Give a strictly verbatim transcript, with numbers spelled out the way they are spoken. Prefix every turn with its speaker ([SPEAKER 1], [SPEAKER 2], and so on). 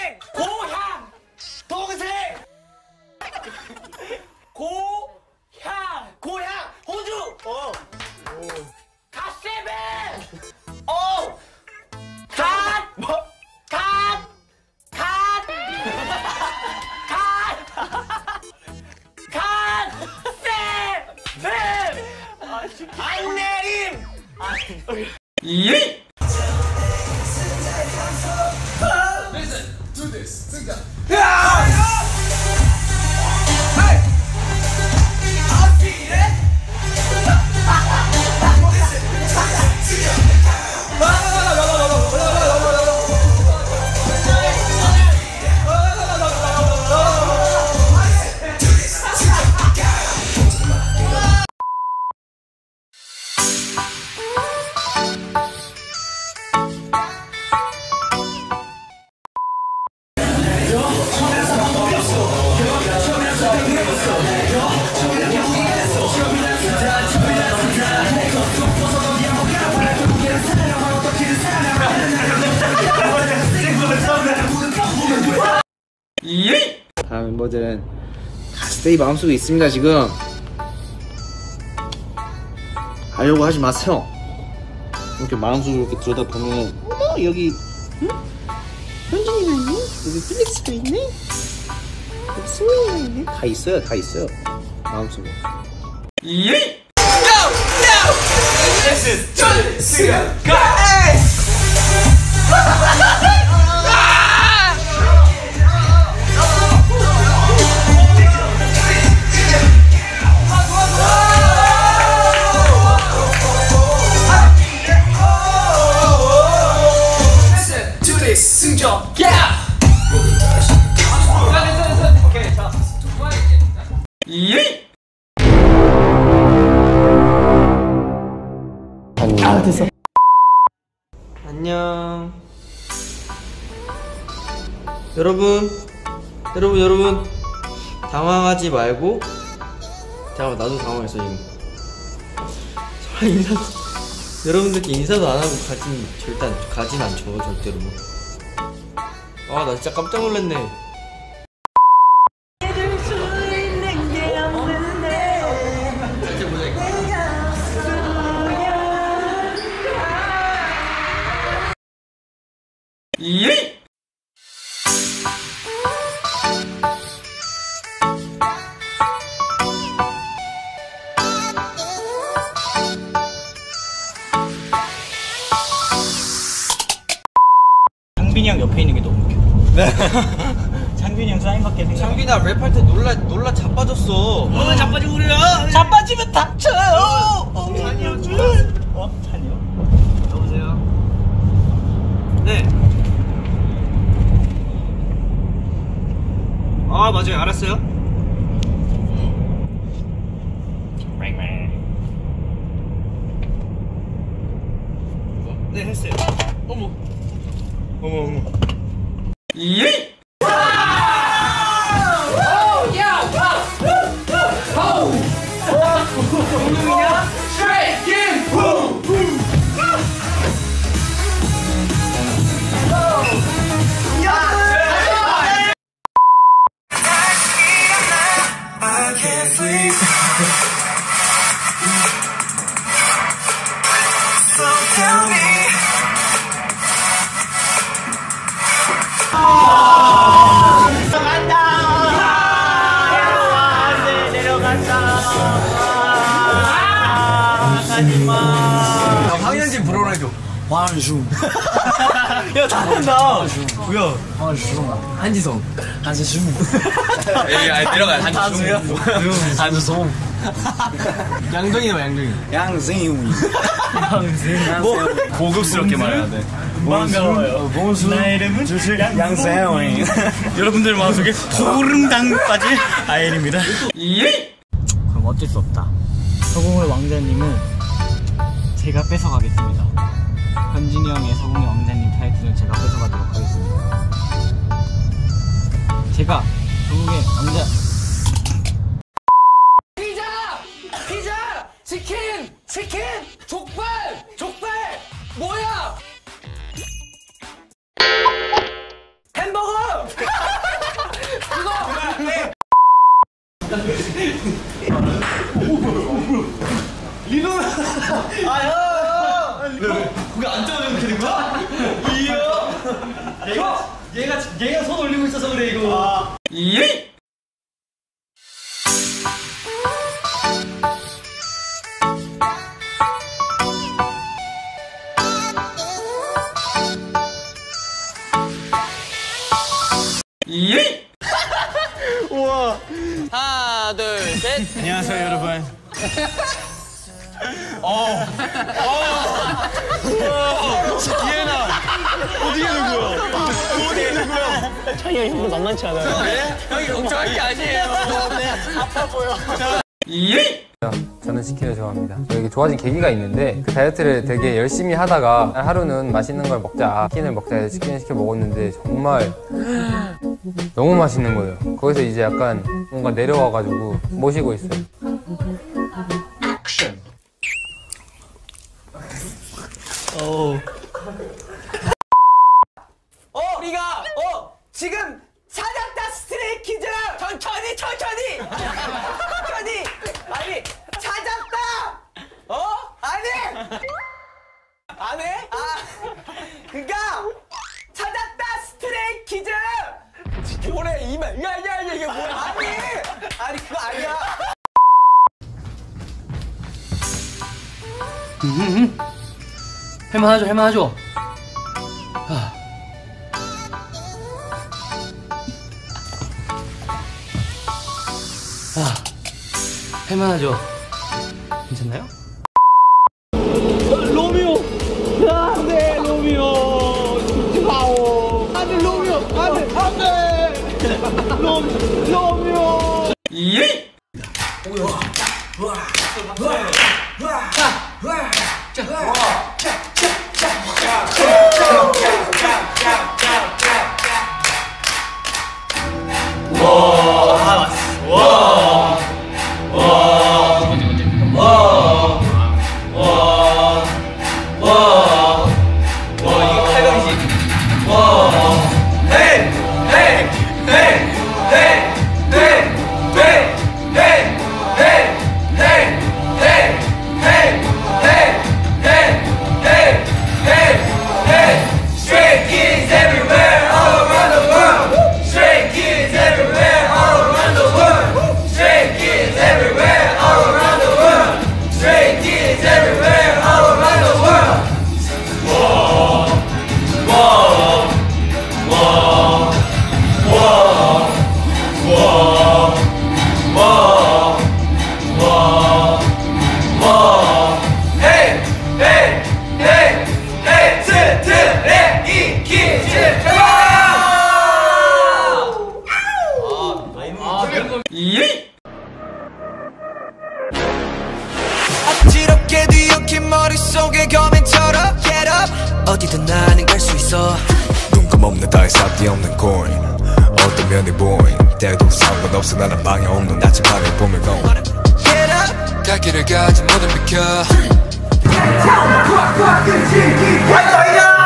[SPEAKER 1] 고향 동생 고향 고향 호주 어 갓세베 어 갓 뭐? 갓 갓 갓 갓 세 안내림
[SPEAKER 2] 예?
[SPEAKER 3] Listen to this. Think that.
[SPEAKER 1] Hey! I'll beat it!
[SPEAKER 2] 예?
[SPEAKER 4] 다음 멤버들은 갓스테이 마음속에 있습니다. 지금 하려고 하지 마세요. 이렇게 마음속으로 이렇게 들여다보면 어머 여기 응? 현진이가 있네? 여기 필릭스가 있네? 여기 승민이가 있네? 다 있어요. 다 있어요. 마음속에.
[SPEAKER 2] 예?
[SPEAKER 1] This is Johnny Singer 승정 야! 오케이 자
[SPEAKER 2] 예?
[SPEAKER 4] 아 됐어.
[SPEAKER 5] 안녕. 여러분, 여러분, 여러분, 당황하지 말고. 잠깐만, 나도 당황했어 지금. 정말 인사, 여러분들께 인사도 안 하고 가진 절대 안, 가진 않죠 절대로. 아, 나 진짜 깜짝 놀랐네.
[SPEAKER 2] 예?
[SPEAKER 6] 창빈이 형 옆에 있는 게 너무 웃겨. 네. 창빈이 형 사인받게 생각.
[SPEAKER 5] 창빈아 랩할 때 놀라 놀라 자빠졌어.
[SPEAKER 6] 어, 자빠지고 그래요. 자빠지면 다쳐요. 어, 찬이요. 어, 찬이요. 여보세요. 네. 아 맞아요. 알았어요. 네 했어요. 어머. 어머 어머.
[SPEAKER 2] 예?
[SPEAKER 5] 황현진 불어내줘.
[SPEAKER 6] 황슈. 야 잘한다. 뭐야? 황슈.
[SPEAKER 5] 한지성.
[SPEAKER 6] 한슈.
[SPEAKER 5] 여기 아니 내려가. 한지성.
[SPEAKER 6] 한수송.
[SPEAKER 5] 양동이네 양동이.
[SPEAKER 6] 양승이. 양승. 뭐
[SPEAKER 2] 고급스럽게 말해야 돼.
[SPEAKER 6] 반가워요. 봉수. 나 이름은 주실양 양세영이.
[SPEAKER 2] 여러분들 마음속에 소름당 빠질 아이입니다. 예?
[SPEAKER 6] 그럼 어쩔 수 없다. 서공의 왕자님은 제가 뺏어가겠습니다. 현진이 형의 서공의 왕자님 타이틀은 제가 뺏어가도록 하겠습니다. 제가 서공의 왕자.
[SPEAKER 1] 피자! 피자! 치킨! 치킨! 족발! 족발! 뭐야! 햄버거!
[SPEAKER 2] 얘가 손 올리고 있어서 그래 이거. 예. 예.
[SPEAKER 5] 우와. 하나, 둘, 셋.
[SPEAKER 2] 안녕하세요 여러분. 어. 어. 이해나. 어디에 누구야? 어디에 누구야?
[SPEAKER 6] 창이 형도 만만치 않아요.
[SPEAKER 5] 네? 형이 걱정할 게 아니에요.
[SPEAKER 6] 아파 보여.
[SPEAKER 2] 예.
[SPEAKER 7] 저는 치킨을 좋아합니다. 여기 좋아진 계기가 있는데 그 다이어트를 되게 열심히 하다가 하루는 맛있는 걸 먹자, 치킨을 먹자 해서 치킨을 시켜 먹었는데 정말 너무 맛있는 거예요. 거기서 이제 약간 뭔가 내려와가지고 모시고 있어요.
[SPEAKER 3] 액션.
[SPEAKER 5] 어. 어, 우리가 어 지금 찾았다 스트레이키즈. 천천히 천천히 천천히. 아니 찾았다. 어? 아니 안 해? 아 그니까 찾았다 스트레이키즈. 뭐래 이만 야야야 이게 뭐야? 아니 아니 그거 아니야.
[SPEAKER 1] 음, 할만하죠, 할만하죠. 아. 아, 할만하죠. 괜찮나요?
[SPEAKER 6] 로미오! 안 돼, 로미오! 죽지 마오! 안 돼, 로미오! 안 돼, 안 돼! 로, 로미오!
[SPEAKER 2] 예. 예.
[SPEAKER 8] 어지럽게 뒤엉킨 머릿속에 거맨처럼 Get up 어디든 나는 갈 수 있어
[SPEAKER 9] 뜬금없는 따위 쌉디 없는 코인 어떤 면이 보인 때도 상관없어 나는 방해 없는 나침반을 보면 고
[SPEAKER 8] Get up 갈 길을 가지 모든 비켜
[SPEAKER 9] Tell me what what did you